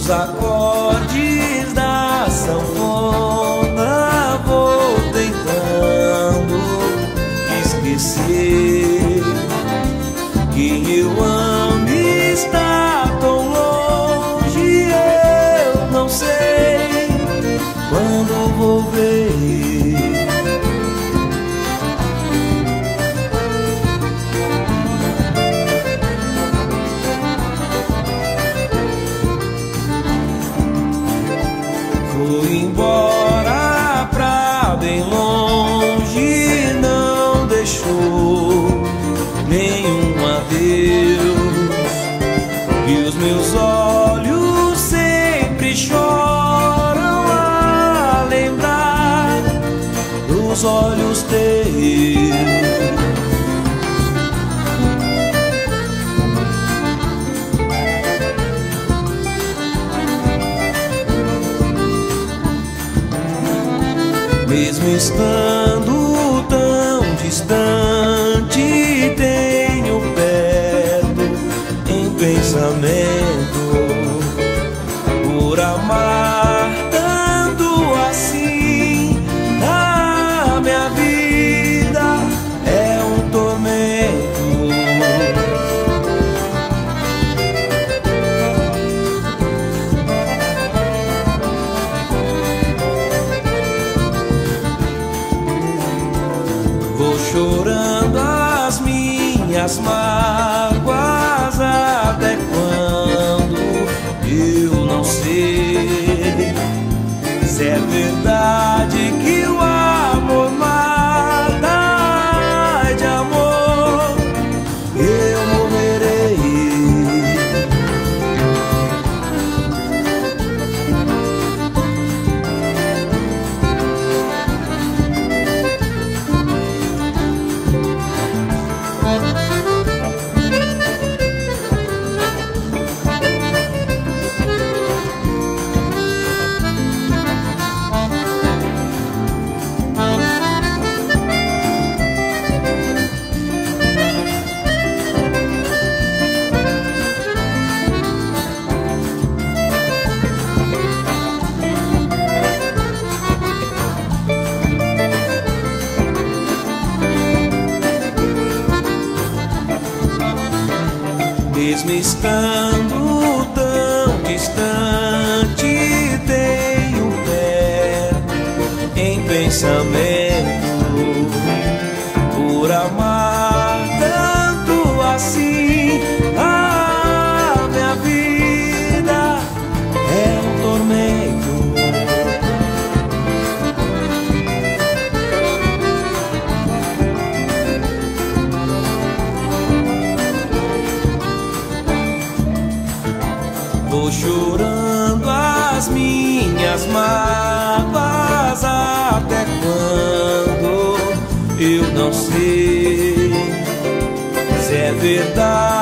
Nos acordes da sanfona vou tentando esquecer. Quem eu amo está tão longe, eu não sei quando vou ver. Fui embora pra bem longe, não deixou nenhum adeus. E os meus olhos sempre choram a lembrar dos olhos teus. Mesmo estando tão distante, tenho perto em pensamento. Por amar tanto assim, a minha vida é um tormento. Vou chorando as minhas mágoas até quando eu não sei se é verdade que o amor mata. Ai, de amor eu morrerei. Mesmo estando tão distante, tenho perto em pensamento. Por amar tanto assim, a minha vida é um tormento. Vou chorando as minhas mágoas até quando eu não sei se é verdade